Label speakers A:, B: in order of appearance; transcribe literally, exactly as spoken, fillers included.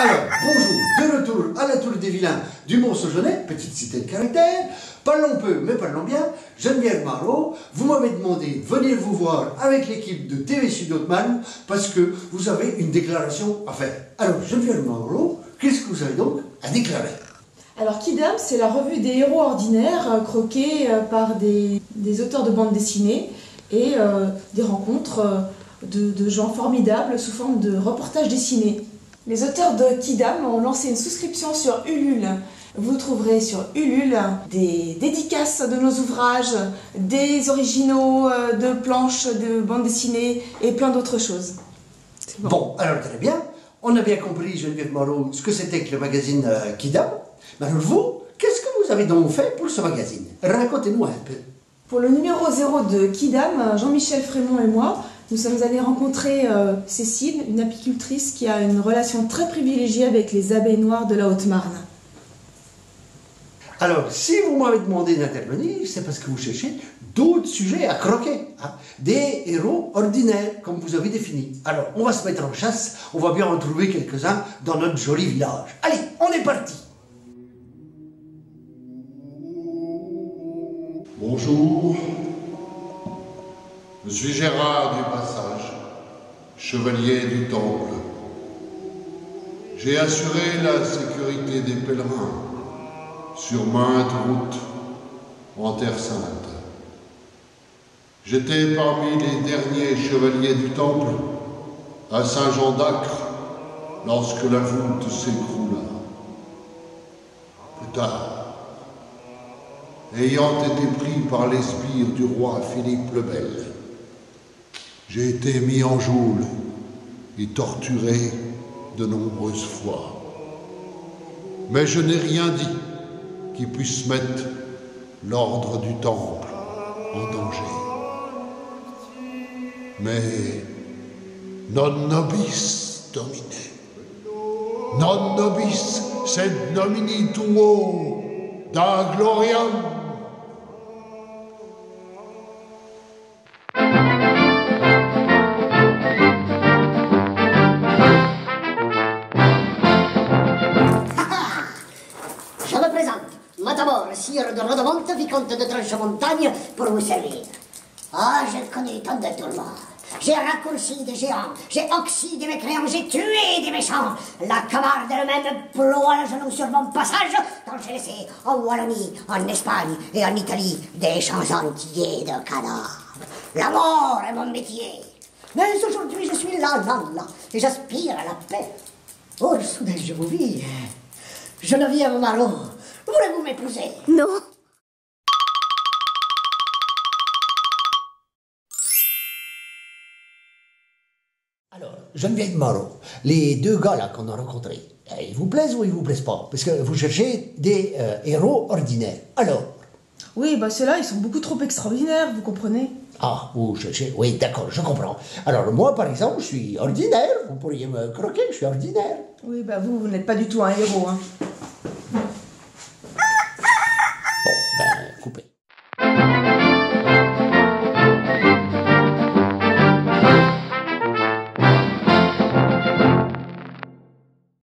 A: Alors, bonjour, de retour à la Tour des Vilains du Mont-Saujonais, petite cité de caractère. Parlons peu, mais parlons bien. Geneviève Marot, vous m'avez demandé de venir vous voir avec l'équipe de T V Sud Haute-Marne parce que vous avez une déclaration à faire. Alors, Geneviève Marot, qu'est-ce que vous avez donc à déclarer?
B: Alors Kidam, c'est la revue des héros ordinaires euh, croqués euh, par des, des auteurs de bandes dessinées et euh, des rencontres euh, de, de gens formidables sous forme de reportages dessinés. Les auteurs de Kidam ont lancé une souscription sur Ulule. Vous trouverez sur Ulule des dédicaces de nos ouvrages, des originaux euh, de planches de bandes dessinées et plein d'autres choses.
A: Bon. bon, alors très bien. On a bien compris, Geneviève Marot, ce que c'était que le magazine euh, Kidam. Mais alors vous, qu'est-ce que vous avez donc fait pour ce magazine? Racontez-nous un peu.
B: Pour le numéro zéro de Kidam, Jean-Michel Frémont et moi, nous sommes allés rencontrer euh, Cécile, une apicultrice qui a une relation très privilégiée avec les abeilles noires de la Haute-Marne.
A: Alors, si vous m'avez demandé d'intervenir, c'est parce que vous cherchez d'autres sujets à croquer. Hein, des héros ordinaires, comme vous avez défini. Alors, on va se mettre en chasse, on va bien en trouver quelques-uns dans notre joli village. Allez, on est parti!
C: Bonjour, je suis Gérard du Passage, chevalier du Temple. J'ai assuré la sécurité des pèlerins sur maintes routes en Terre Sainte. J'étais parmi les derniers chevaliers du Temple à Saint-Jean d'Acre lorsque la voûte s'écroula. Plus tard, ayant été pris par les sbires du roi Philippe le Bel, j'ai été mis en geôle et torturé de nombreuses fois. Mais je n'ai rien dit qui puisse mettre l'ordre du Temple en danger. Mais non nobis domine, non nobis sed nomini tuo da gloriam.
D: Matamor, sire de Rodomont, vicomte de Tranche-Montagne, pour vous servir. Ah, j'ai connu tant de tourments. J'ai raccourci des géants, j'ai oxy des mécréants, j'ai tué des méchants. La Camarde elle-même ploie le genou sur mon passage quand j'ai laissé en Wallonie, en Espagne et en Italie des champs entiers de cadavres. La mort est mon métier. Mais aujourd'hui, je suis là, là, là, et j'aspire à la paix. Oh, soudain, je vous vis. Geneviève Marot. Voulez-vous m'épouser?
E: Non.
A: Alors, Geneviève Marot, les deux gars là qu'on a rencontrés, ils vous plaisent ou ils vous plaisent pas? Parce que vous cherchez des euh, héros ordinaires. Alors?
B: Oui, bah ceux-là, ils sont beaucoup trop extraordinaires, vous comprenez?
A: Ah, vous cherchez... Oui, d'accord, je comprends. Alors, moi, par exemple, je suis ordinaire. Vous pourriez me croquer, je suis ordinaire.
B: Oui, bah vous, vous n'êtes pas du tout un héros, hein.